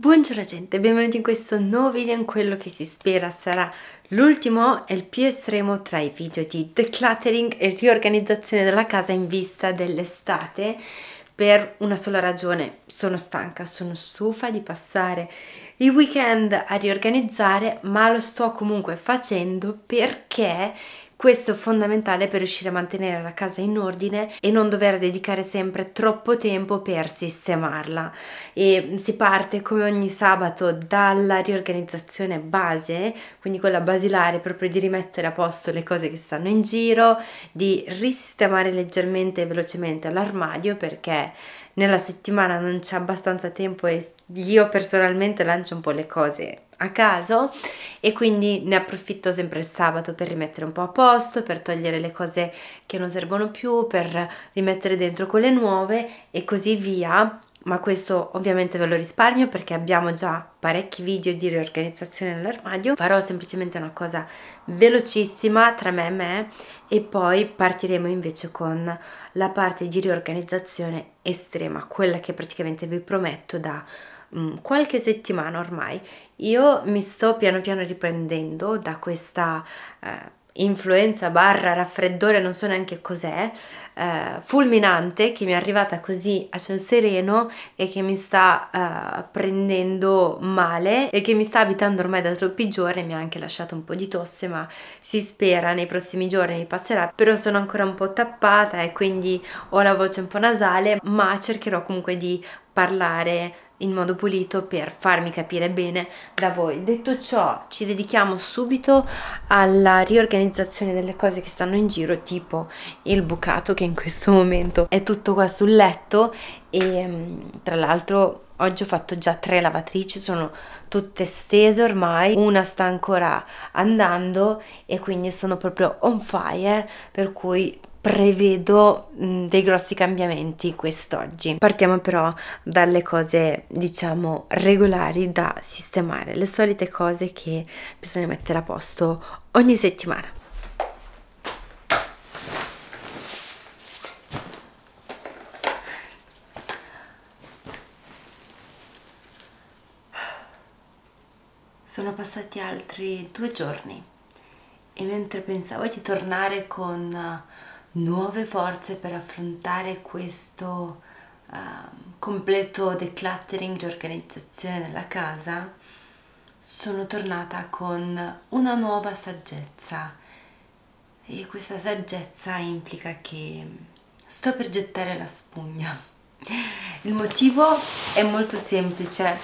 Buongiorno gente, benvenuti in questo nuovo video, in quello che si spera sarà l'ultimo e il più estremo tra i video di decluttering e riorganizzazione della casa in vista dell'estate, per una sola ragione: sono stanca, sono stufa di passare i weekend a riorganizzare, ma lo sto comunque facendo perché questo è fondamentale per riuscire a mantenere la casa in ordine e non dover dedicare sempre troppo tempo per sistemarla. E si parte come ogni sabato dalla riorganizzazione base, quindi quella basilare, proprio di rimettere a posto le cose che stanno in giro, di risistemare leggermente e velocemente l'armadio, perché nella settimana non c'è abbastanza tempo e io personalmente lancio un po' le cose a caso, e quindi ne approfitto sempre il sabato per rimettere un po' a posto, per togliere le cose che non servono più, per rimettere dentro quelle nuove e così via. Ma questo ovviamente ve lo risparmio perché abbiamo già parecchi video di riorganizzazione nell'armadio. Farò semplicemente una cosa velocissima tra me e poi partiremo invece con la parte di riorganizzazione estrema, quella che praticamente vi prometto da qualche settimana ormai. Io mi sto piano piano riprendendo da questa influenza barra raffreddore, non so neanche cos'è, fulminante, che mi è arrivata così a ciel sereno e che mi sta prendendo male e che mi sta abitando ormai da troppi giorni. Mi ha anche lasciato un po' di tosse, ma si spera nei prossimi giorni mi passerà. Però sono ancora un po' tappata e quindi ho la voce un po' nasale, ma cercherò comunque di parlare in modo pulito per farmi capire bene da voi. Detto ciò, ci dedichiamo subito alla riorganizzazione delle cose che stanno in giro, tipo il bucato che in questo momento è tutto qua sul letto. E tra l'altro oggi ho fatto già 3 lavatrici, sono tutte stese ormai, una sta ancora andando e quindi sono proprio on fire, per cui prevedo dei grossi cambiamenti quest'oggi. Partiamo però dalle cose, diciamo, regolari da sistemare, le solite cose che bisogna mettere a posto ogni settimana. Sono passati altri 2 giorni e mentre pensavo di tornare con nuove forze per affrontare questo completo decluttering, riorganizzazione della casa, sono tornata con una nuova saggezza, e questa saggezza implica che sto per gettare la spugna. Il motivo è molto semplice.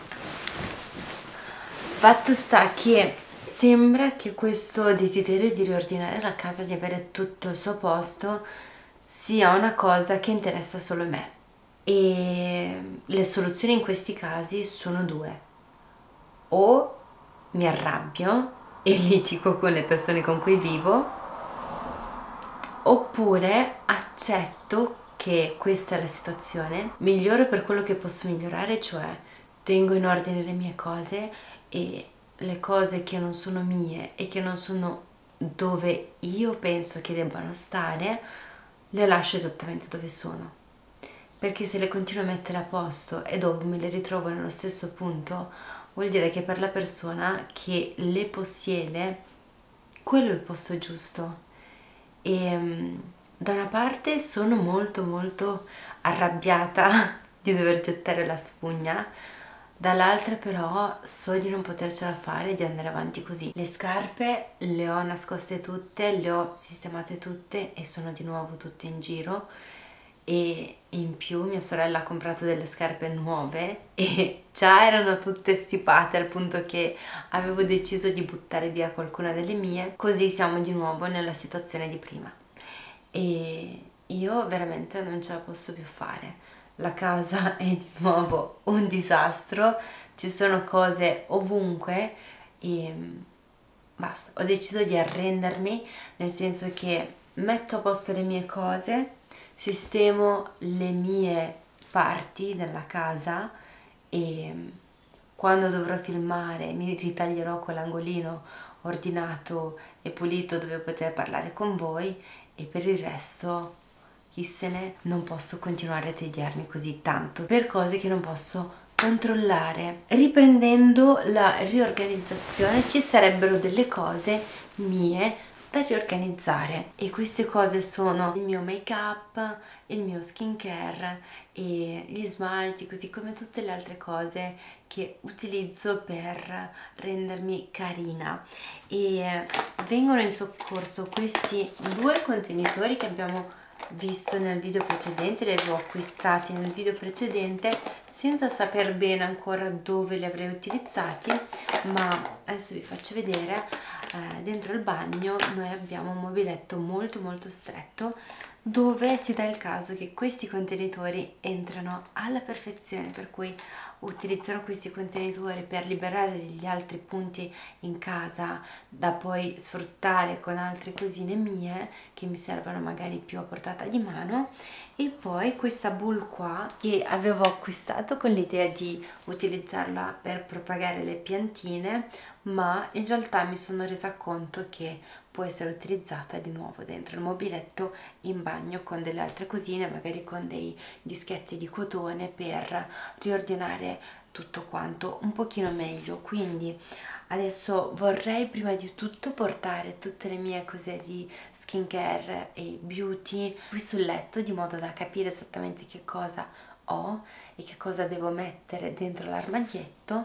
Fatto sta che sembra che questo desiderio di riordinare la casa, di avere tutto al suo posto, sia una cosa che interessa solo me. E le soluzioni in questi casi sono 2: o mi arrabbio e litigo con le persone con cui vivo, oppure accetto che questa è la situazione, miglioro per quello che posso migliorare, cioè tengo in ordine le mie cose, e le cose che non sono mie e che non sono dove io penso che debbano stare le lascio esattamente dove sono, perché se le continuo a mettere a posto e dopo me le ritrovo nello stesso punto, vuol dire che per la persona che le possiede quello è il posto giusto. E da una parte sono molto arrabbiata di dover gettare la spugna, dall'altra però so di non potercela fare, di andare avanti così. Le scarpe le ho nascoste tutte, le ho sistemate tutte e sono di nuovo tutte in giro, e in più mia sorella ha comprato delle scarpe nuove e già erano tutte stipate, al punto che avevo deciso di buttare via qualcuna delle mie, così siamo di nuovo nella situazione di prima. E io veramente non ce la posso più fare. La casa è di nuovo un disastro, ci sono cose ovunque e basta. Ho deciso di arrendermi, nel senso che metto a posto le mie cose, sistemo le mie parti della casa, e quando dovrò filmare mi ritaglierò quell'angolino ordinato e pulito dove poter parlare con voi, e per il resto chi se ne. Non posso continuare a tediarmi così tanto per cose che non posso controllare. Riprendendo la riorganizzazione ci sarebbero delle cose mie da riorganizzare, e queste cose sono il mio make up, il mio skincare e gli smalti, così come tutte le altre cose che utilizzo per rendermi carina. E vengono in soccorso questi due contenitori che abbiamo visto nel video precedente, li avevo acquistati nel video precedente senza saper bene ancora dove li avrei utilizzati, ma adesso vi faccio vedere. Dentro il bagno noi abbiamo un mobiletto molto stretto dove si dà il caso che questi contenitori entrano alla perfezione, per cui utilizzerò questi contenitori per liberare degli altri punti in casa da poi sfruttare con altre cosine mie che mi servono magari più a portata di mano. E poi questa bowl qua che avevo acquistato con l'idea di utilizzarla per propagare le piantine, ma in realtà mi sono resa conto che può essere utilizzata di nuovo dentro il mobiletto in bagno con delle altre cosine, magari con dei dischetti di cotone per riordinare tutto quanto un pochino meglio. Quindi adesso vorrei prima di tutto portare tutte le mie cose di skincare e beauty qui sul letto, di modo da capire esattamente che cosa ho e che cosa devo mettere dentro l'armadietto,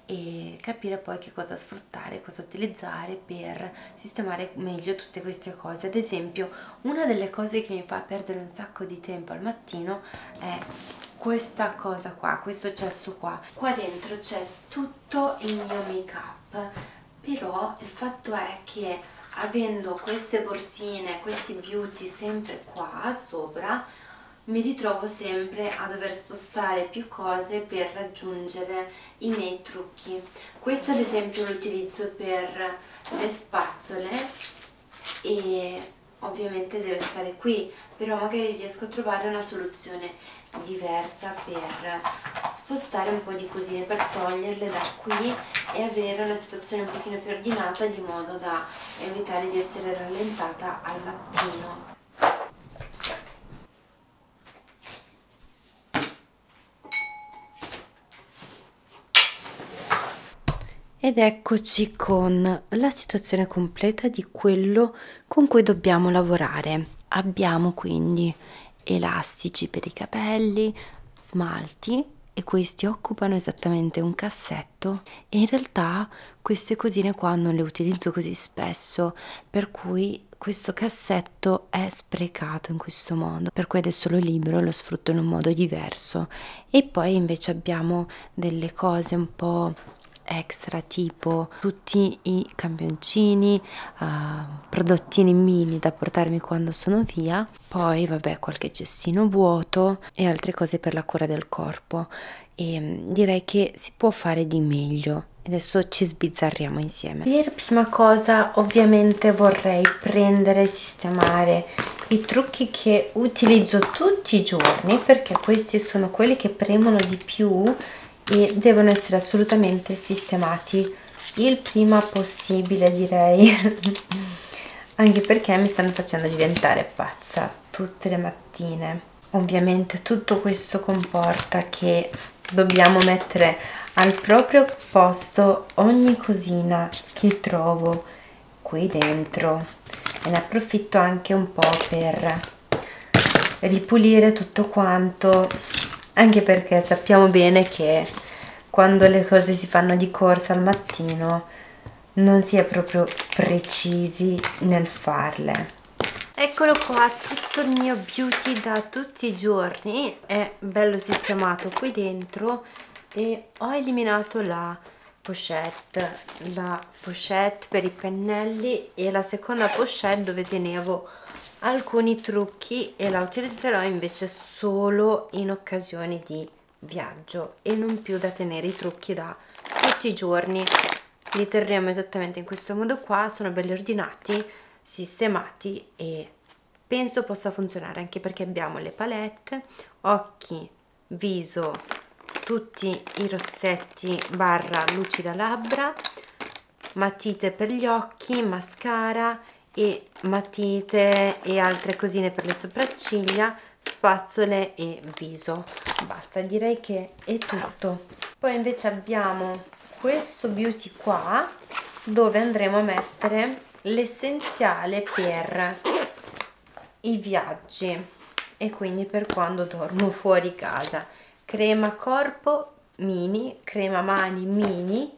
e capire poi che cosa sfruttare, cosa utilizzare per sistemare meglio tutte queste cose. Ad esempio, una delle cose che mi fa perdere un sacco di tempo al mattino è questa cosa qua, questo cesto qua. Qua dentro c'è tutto il mio make up, però il fatto è che avendo queste borsine, questi beauty sempre qua sopra, mi ritrovo sempre a dover spostare più cose per raggiungere i miei trucchi. Questo ad esempio lo utilizzo per le spazzole e ovviamente deve stare qui, però magari riesco a trovare una soluzione diversa per spostare un po' di cosine, per toglierle da qui e avere una situazione un pochino più ordinata, di modo da evitare di essere rallentata al mattino. Ed eccoci con la situazione completa di quello con cui dobbiamo lavorare. Abbiamo quindi elastici per i capelli, smalti, e questi occupano esattamente un cassetto, e in realtà queste cosine qua non le utilizzo così spesso, per cui questo cassetto è sprecato in questo modo, per cui adesso lo libero, lo sfrutto in un modo diverso. E poi invece abbiamo delle cose un po' extra, tipo tutti i campioncini, prodottini mini da portarmi quando sono via, poi vabbè qualche cestino vuoto e altre cose per la cura del corpo. E direi che si può fare di meglio. Adesso ci sbizzarriamo insieme. Per prima cosa ovviamente vorrei prendere e sistemare i trucchi che utilizzo tutti i giorni, perché questi sono quelli che premono di più e devono essere assolutamente sistemati il prima possibile, direi. Anche perché mi stanno facendo diventare pazza tutte le mattine. Ovviamente tutto questo comporta che dobbiamo mettere al proprio posto ogni cosina che trovo qui dentro, e ne approfitto anche un po' per ripulire tutto quanto, anche perché sappiamo bene che quando le cose si fanno di corsa al mattino non si è proprio precisi nel farle. Eccolo qua, tutto il mio beauty da tutti i giorni è bello sistemato qui dentro, e ho eliminato la pochette per i pennelli e la seconda pochette dove tenevo alcuni trucchi, e la utilizzerò invece solo in occasioni di viaggio e non più da tenere i trucchi da tutti i giorni. Li terremo esattamente in questo modo qua, sono belli ordinati, sistemati, e penso possa funzionare, anche perché abbiamo le palette, occhi, viso, tutti i rossetti barra lucida labbra, matite per gli occhi, mascara e matite e altre cosine per le sopracciglia, spazzole e viso. Basta, direi che è tutto. Poi invece abbiamo questo beauty qua, dove andremo a mettere l'essenziale per i viaggi e quindi per quando dormo fuori casa. Crema corpo mini, crema mani mini,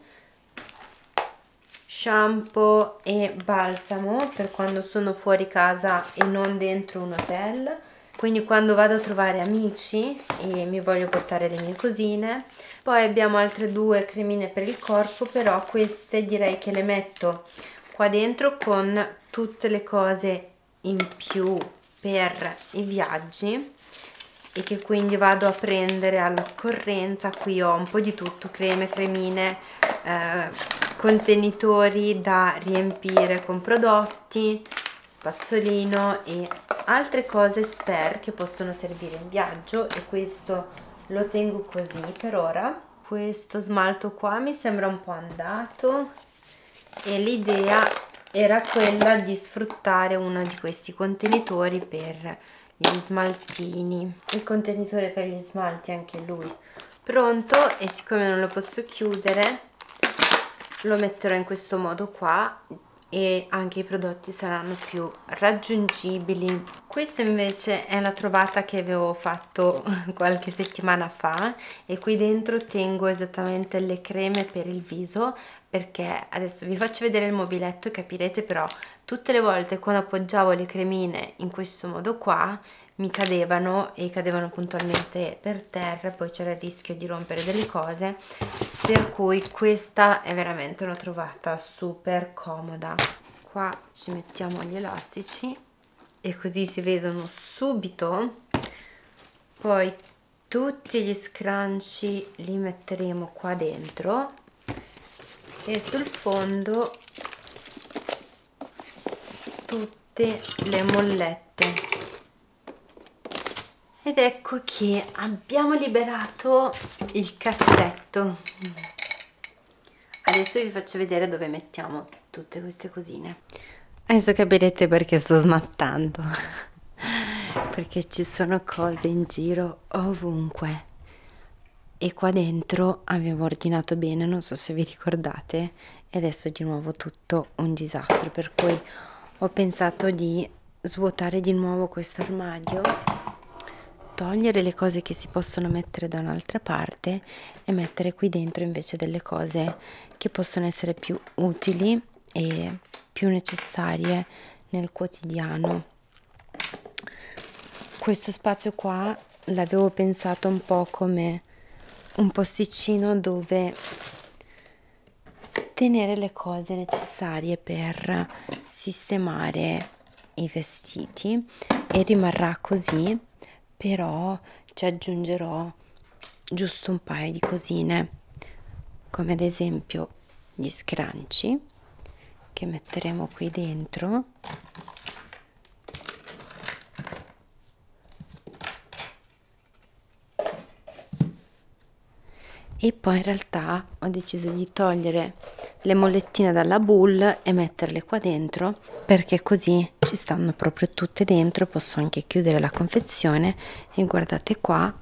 shampoo e balsamo per quando sono fuori casa e non dentro un hotel, quindi quando vado a trovare amici e mi voglio portare le mie cosine. Poi abbiamo altre due cremine per il corpo, però queste direi che le metto qua dentro con tutte le cose in più per i viaggi e che quindi vado a prendere all'occorrenza. Qui ho un po' di tutto, creme, cremine, contenitori da riempire con prodotti, spazzolino e altre cose spare che possono servire in viaggio, e questo lo tengo così per ora. Questo smalto qua mi sembra un po' andato e l'idea era quella di sfruttare uno di questi contenitori per gli smaltini. Il contenitore per gli smalti anche lui pronto, e siccome non lo posso chiudere lo metterò in questo modo qua e anche i prodotti saranno più raggiungibili. Questa invece è la trovata che avevo fatto qualche settimana fa, e qui dentro tengo esattamente le creme per il viso, perché adesso vi faccio vedere il mobiletto e capirete, però tutte le volte quando appoggiavo le cremine in questo modo qua mi cadevano, e cadevano puntualmente per terra, poi c'era il rischio di rompere delle cose, per cui questa è veramente una trovata super comoda. Qua ci mettiamo gli elastici e così si vedono subito. Poi tutti gli scrunchie li metteremo qua dentro e sul fondo tutte le mollette. Ed ecco che abbiamo liberato il cassetto. Adesso vi faccio vedere dove mettiamo tutte queste cosine. Adesso capirete perché sto smattando, perché ci sono cose in giro ovunque, e qua dentro avevo ordinato bene, non so se vi ricordate, e adesso è di nuovo tutto un disastro, per cui ho pensato di svuotare di nuovo questo armadio, togliere le cose che si possono mettere da un'altra parte e mettere qui dentro invece delle cose che possono essere più utili e più necessarie nel quotidiano. Questo spazio qua l'avevo pensato un po' come un posticino dove tenere le cose necessarie per sistemare i vestiti, e rimarrà così, però ci aggiungerò giusto un paio di cosine, come ad esempio gli scrunchie che metteremo qui dentro, e poi in realtà ho deciso di togliere le mollettine dalla bowl e metterle qua dentro, perché così ci stanno proprio tutte dentro. Posso anche chiudere la confezione e guardate qua,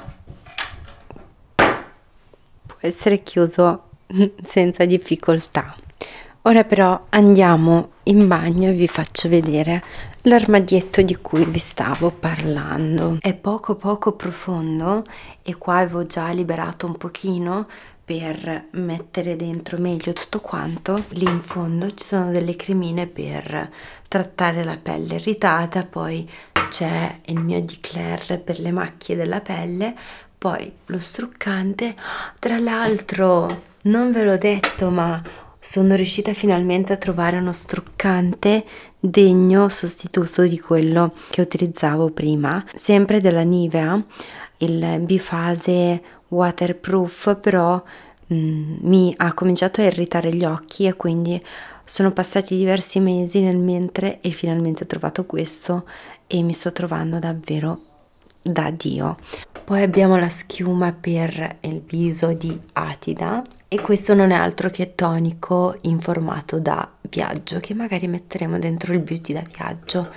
può essere chiuso senza difficoltà. Ora però andiamo in bagno e vi faccio vedere l'armadietto di cui vi stavo parlando. È poco profondo, e qua avevo già liberato un pochino per mettere dentro meglio tutto quanto. Lì in fondo ci sono delle cremine per trattare la pelle irritata, poi c'è il mio Declair per le macchie della pelle, poi lo struccante. Tra l'altro non ve l'ho detto, ma sono riuscita finalmente a trovare uno struccante degno sostituto di quello che utilizzavo prima, sempre della Nivea, il bifase waterproof, però mi ha cominciato a irritare gli occhi, e quindi sono passati diversi mesi nel mentre e finalmente ho trovato questo e mi sto trovando davvero da Dio. Poi abbiamo la schiuma per il viso di Atida, e questo non è altro che tonico in formato da viaggio, che magari metteremo dentro il beauty da viaggio,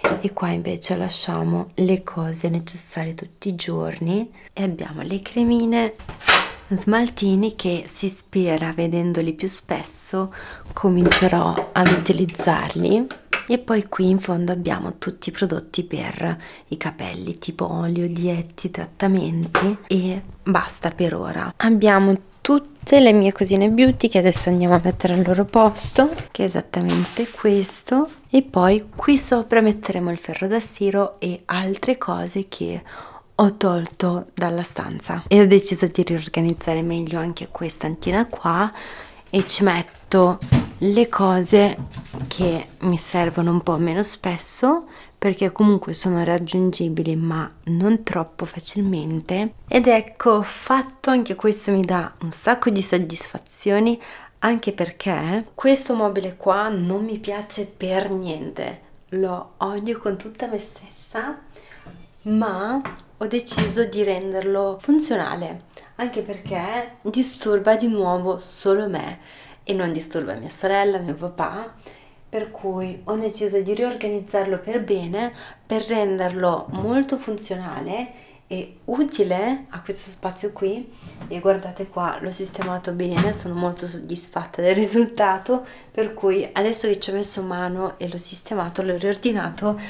e qua invece lasciamo le cose necessarie tutti i giorni e abbiamo le cremine, smaltini che si spera, vedendoli più spesso, comincerò ad utilizzarli. E poi qui in fondo abbiamo tutti i prodotti per i capelli, tipo olio, dietti, trattamenti, e basta per ora. Abbiamo tutte le mie cosine beauty che adesso andiamo a mettere al loro posto, che è esattamente questo, e poi qui sopra metteremo il ferro da stiro e altre cose che ho tolto dalla stanza, e ho deciso di riorganizzare meglio anche quest'antina qua e ci metto le cose che mi servono un po' meno spesso, perché comunque sono raggiungibili ma non troppo facilmente. Ed ecco fatto, anche questo mi dà un sacco di soddisfazioni, anche perché questo mobile qua non mi piace per niente, lo odio con tutta me stessa, ma ho deciso di renderlo funzionale, anche perché disturba di nuovo solo me e non disturba mia sorella, mio papà, per cui ho deciso di riorganizzarlo per bene, per renderlo molto funzionale e utile a questo spazio qui. E guardate qua, l'ho sistemato bene, sono molto soddisfatta del risultato, per cui adesso che ci ho messo mano e l'ho sistemato, l'ho riordinato,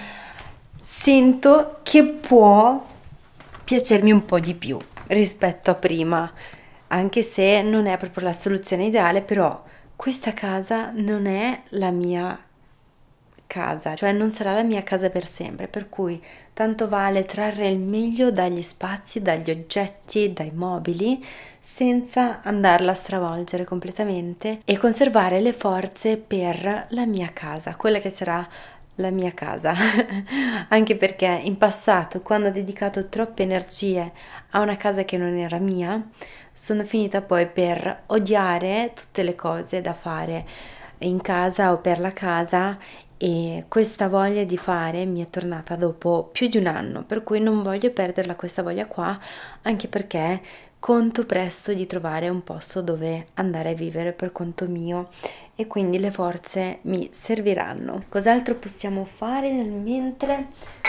sento che può piacermi un po' di più rispetto a prima, anche se non è proprio la soluzione ideale. Però questa casa non è la mia casa, cioè non sarà la mia casa per sempre, per cui tanto vale trarre il meglio dagli spazi, dagli oggetti, dai mobili, senza andarla a stravolgere completamente, e conservare le forze per la mia casa, quella che sarà la mia casa. Anche perché in passato, quando ho dedicato troppe energie a una casa che non era mia, sono finita poi per odiare tutte le cose da fare in casa o per la casa, e questa voglia di fare mi è tornata dopo più di un anno, per cui non voglio perderla questa voglia qua, anche perché conto presto di trovare un posto dove andare a vivere per conto mio, e quindi le forze mi serviranno. Cos'altro possiamo fare nel mentre?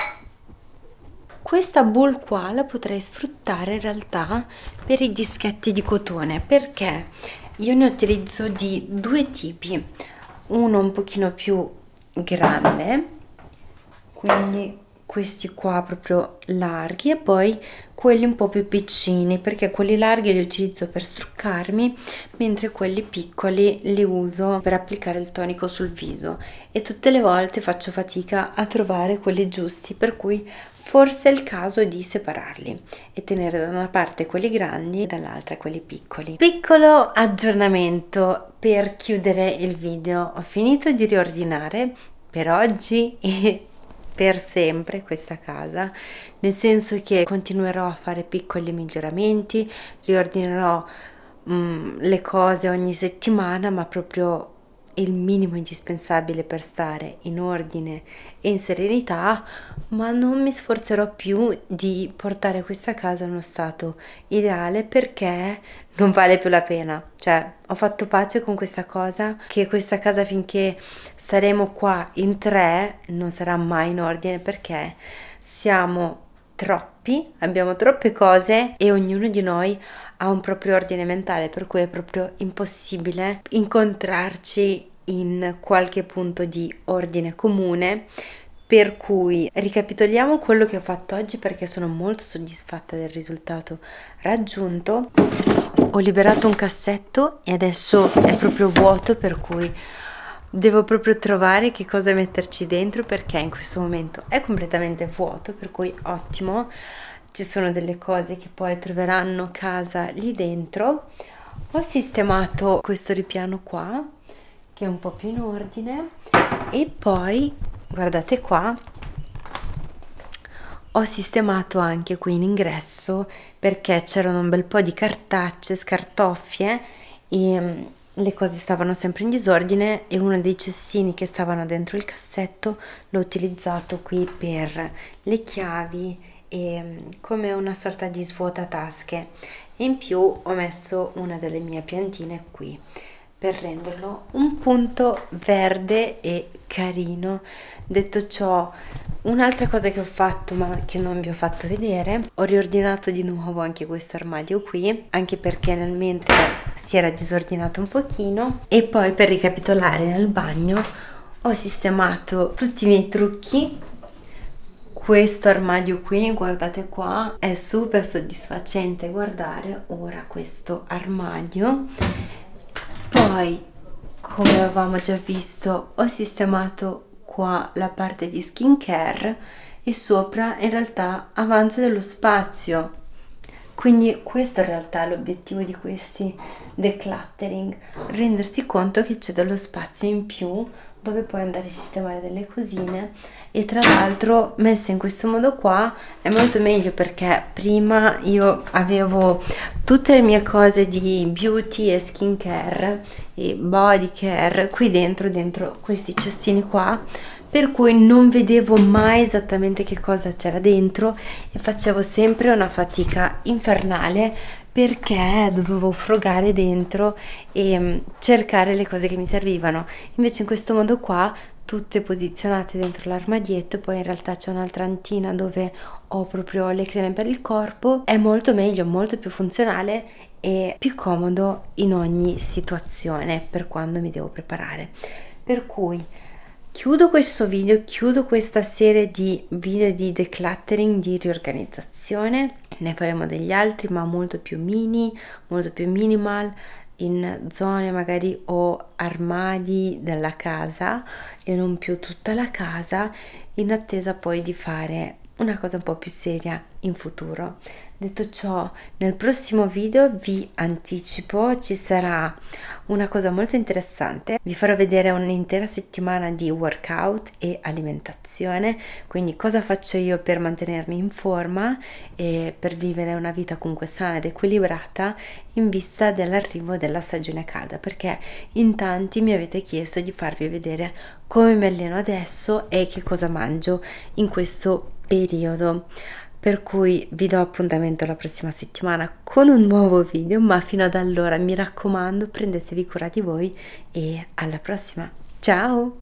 Questa bowl qua la potrei sfruttare in realtà per i dischetti di cotone, perché io ne utilizzo di due tipi, uno un pochino più grande, quindi questi qua proprio larghi, e poi quelli un po' più piccini, perché quelli larghi li utilizzo per struccarmi, mentre quelli piccoli li uso per applicare il tonico sul viso, e tutte le volte faccio fatica a trovare quelli giusti, per cui forse è il caso di separarli e tenere da una parte quelli grandi e dall'altra quelli piccoli. Piccolo aggiornamento per chiudere il video: ho finito di riordinare per oggi e per sempre questa casa, nel senso che continuerò a fare piccoli miglioramenti, riordinerò le cose ogni settimana, ma proprio il minimo indispensabile per stare in ordine e in serenità, ma non mi sforzerò più di portare questa casa in uno stato ideale, perché non vale più la pena. Cioè, ho fatto pace con questa cosa, che questa casa, finché staremo qua in tre, non sarà mai in ordine, perché siamo troppi, abbiamo troppe cose e ognuno di noi ha un proprio ordine mentale, per cui è proprio impossibile incontrarci in qualche punto di ordine comune. Per cui ricapitoliamo quello che ho fatto oggi, perché sono molto soddisfatta del risultato raggiunto. Ho liberato un cassetto e adesso è proprio vuoto, per cui devo proprio trovare che cosa metterci dentro, perché in questo momento è completamente vuoto, per cui ottimo, ci sono delle cose che poi troveranno casa lì dentro. Ho sistemato questo ripiano qua, che è un po' più in ordine, e poi guardate qua, ho sistemato anche qui in ingresso, perché c'erano un bel po' di cartacce, scartoffie, e le cose stavano sempre in disordine, e uno dei cestini che stavano dentro il cassetto l'ho utilizzato qui per le chiavi e come una sorta di svuotatasche. In più ho messo una delle mie piantine qui, per renderlo un punto verde e carino. Detto ciò, un'altra cosa che ho fatto ma che non vi ho fatto vedere, ho riordinato di nuovo anche questo armadio qui, anche perché nel mentre si era disordinato un pochino. E poi, per ricapitolare, nel bagno ho sistemato tutti i miei trucchi. Questo armadio qui, guardate qua, è super soddisfacente guardare ora questo armadio. Poi, come avevamo già visto, ho sistemato qua la parte di skincare e sopra in realtà avanza dello spazio. Quindi questo in realtà è l'obiettivo di questi decluttering, rendersi conto che c'è dello spazio in più dove puoi andare a sistemare delle cosine. E tra l'altro, messa in questo modo qua è molto meglio, perché prima io avevo tutte le mie cose di beauty e skincare e body care qui dentro questi cestini qua, per cui non vedevo mai esattamente che cosa c'era dentro e facevo sempre una fatica infernale, perché dovevo frugare dentro e cercare le cose che mi servivano. Invece in questo modo qua, tutte posizionate dentro l'armadietto, poi in realtà c'è un'altra antina dove ho proprio le creme per il corpo, è molto meglio, molto più funzionale e più comodo in ogni situazione per quando mi devo preparare. Per cui chiudo questo video, chiudo questa serie di video di decluttering, di riorganizzazione. Ne faremo degli altri ma molto più mini, molto più minimal, in zone magari o armadi della casa e non più tutta la casa, in attesa poi di fare una cosa un po' più seria in futuro. Detto ciò, nel prossimo video vi anticipo, ci sarà una cosa molto interessante. Vi farò vedere un'intera settimana di workout e alimentazione, quindi cosa faccio io per mantenermi in forma e per vivere una vita comunque sana ed equilibrata in vista dell'arrivo della stagione calda, perché in tanti mi avete chiesto di farvi vedere come mi alleno adesso e che cosa mangio in questo periodo. Per cui vi do appuntamento la prossima settimana con un nuovo video, ma fino ad allora mi raccomando, prendetevi cura di voi e alla prossima. Ciao!